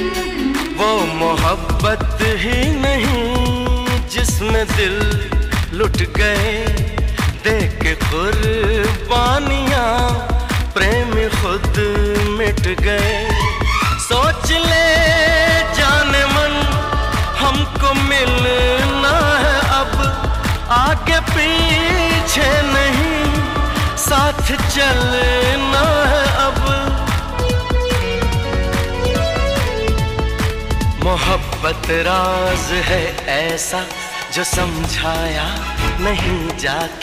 वो मोहब्बत ही नहीं जिसमें दिल लुट गए, देख के कुर्बानियां प्रेमी खुद मिट गए। सोच ले जाने मन हमको मिलना है अब, आगे पीछे नहीं साथ चलना है अब। मोहब्बत राज है ऐसा जो समझाया नहीं जाता,